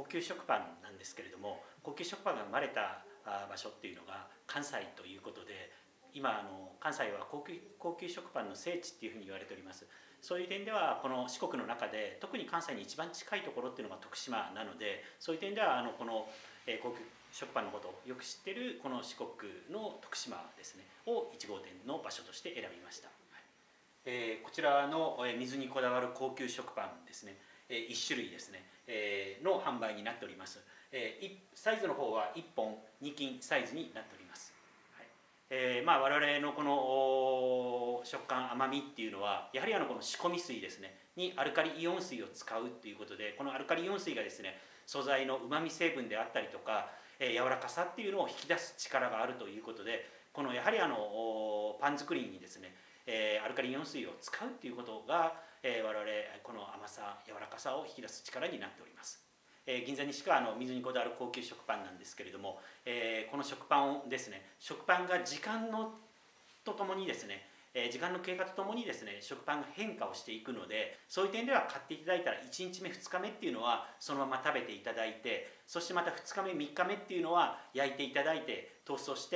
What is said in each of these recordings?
級食パンなんですけれども、高級食パンが生まれた場所っていうのが関西ということで、今関西は高級食パンの聖地っていうふうに言われております。そういう点ではこの四国の中で特に関西に一番近いところっていうのが徳島なので、そういう点ではこの高級食パンのことをよく知ってるこの四国の徳島ですねを1号店の場所として選びました。こちらの水にこだわる高級食パンですね、1種類ですねの販売になっております。サイズの方は1本2斤サイズになっております。我々のこの食感甘みっていうのはやはりこの仕込み水ですねにアルカリイオン水を使うっていうことで、このアルカリイオン水がですね素材のうまみ成分であったりとか柔らかさっていうのを引き出す力があるということで、このやはりパン作りにですねアルカリイオン水を使うっていうことが我々この甘さ柔らかさを引き出す力になっております。銀座西川の水にこだわる高級食パンなんですけれども、この食パンをですね、食パンが時間とともにですね、時間の経過とともにですね食パンが変化をしていくので、そういう点では買っていただいたら1日目2日目っていうのはそのまま食べていただいて、そしてまた2日目3日目っていうのは焼いていただいてトーストして、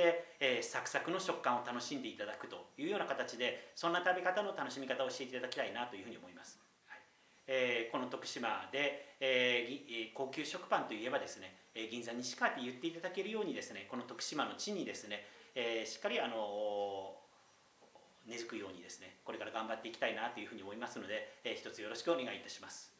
サクサクの食感を楽しんでいただくというような形で、そんな食べ方の楽しみ方をしていただきたいなというふうに思います。この徳島で、高級食パンといえばですね銀座西川って言っていただけるようにですね、この徳島の地にですね、しっかり根付くようにですねこれから頑張っていきたいなというふうに思いますので、一つよろしくお願いいたします。